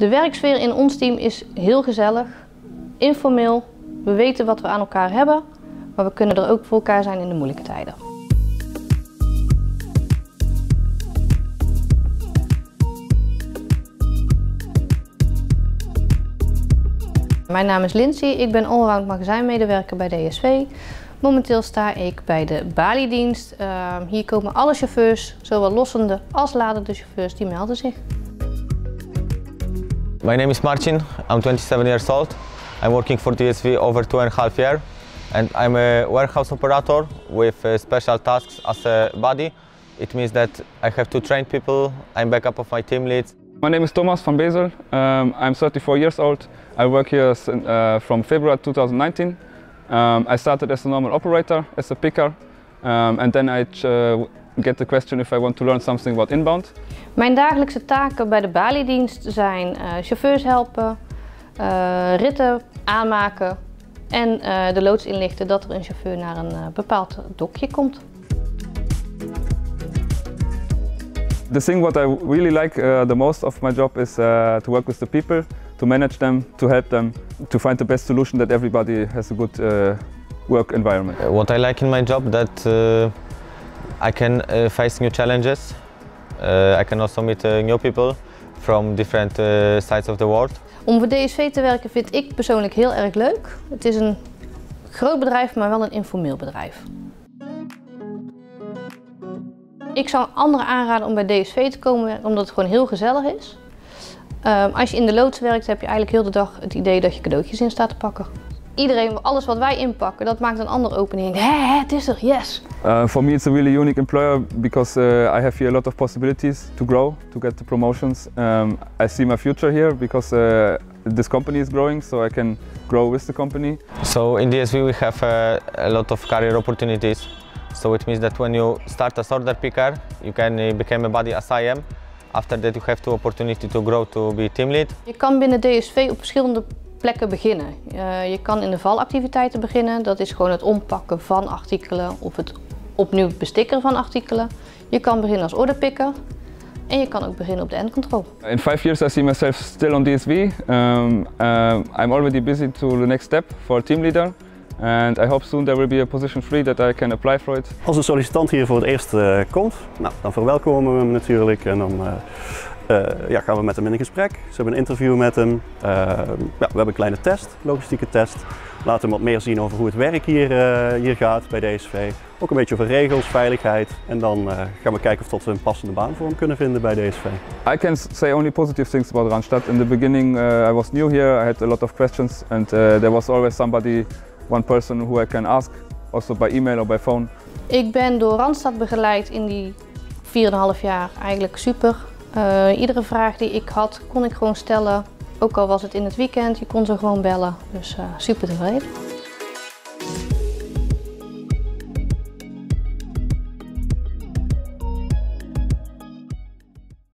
De werksfeer in ons team is heel gezellig, informeel. We weten wat we aan elkaar hebben, maar we kunnen er ook voor elkaar zijn in de moeilijke tijden. Mijn naam is Lindsay, ik ben allround magazijnmedewerker bij DSV. Momenteel sta ik bij de baliedienst. Hier komen alle chauffeurs, zowel lossende als ladende chauffeurs, die melden zich. My name is Marcin, I'm 27 years old. I'm working for DSV over 2.5 years and I'm a warehouse operator with special tasks as a buddy. It means that I have to train people, I'm backup of my team leads. My name is Thomas van Bezel, I'm 34 years old. I work here from February 2019. I started as a normal operator, as a picker, and then I get the question if I want to learn something about inbound. Mijn dagelijkse taken bij de baliedienst zijn chauffeurs helpen, ritten aanmaken en de loods inlichten dat er een chauffeur naar een bepaald dokje komt. The thing what I really like the most of my job is to work with the people, to manage them, to help them, to find the best solution that everybody has a good work environment. What I like in my job that I can face new challenges. I can also meet new people from different sides of the world. Om voor DSV te werken vind ik persoonlijk heel erg leuk. Het is een groot bedrijf, maar wel een informeel bedrijf. Ik zou anderen aanraden om bij DSV te komen werken, omdat het gewoon heel gezellig is. Als je in de loods werkt, heb je eigenlijk heel de dag het idee dat je cadeautjes in staat te pakken. Iedereen, alles wat wij inpakken, dat maakt een ander open en denkt, hé, het is er, yes! For me it's a really unique employer because I have here a lot of possibilities to grow, to get the promotions. I see my future here because this company is growing, so I can grow with the company. So in DSV we have a lot of career opportunities. So it means that when you start as order picker, you can become a buddy as I am. After that you have the opportunity to grow to be team lead. Je kan binnen DSV op verschillende plekken beginnen. Je kan in de valactiviteiten beginnen, dat is gewoon het ompakken van artikelen of het opnieuw bestikkeren van artikelen. Je kan beginnen als orderpicker en je kan ook beginnen op de endcontrol. In 5 years I see myself still on DSV. I'm already busy to the next step for a team leader. And I hope soon there will be a position free that I can apply for it. Als een sollicitant hier voor het eerst komt, nou, dan verwelkomen we hem natuurlijk en dan gaan we met hem in een gesprek. Ze hebben een interview met hem. We hebben een kleine test, logistieke test. Laten hem wat meer zien over hoe het werk hier gaat bij DSV. Ook een beetje over regels, veiligheid. En dan gaan we kijken of we een passende baan voor hem kunnen vinden bij DSV. I can say only positive things about Randstad. In the beginning I was new here, I had a lot of questions and there was always somebody, one person who I can ask, also by email or by phone. Ik ben door Randstad begeleid in die 4,5 jaar, eigenlijk super. Iedere vraag die ik had, kon ik gewoon stellen. Ook al was het in het weekend, je kon ze gewoon bellen. Dus super tevreden.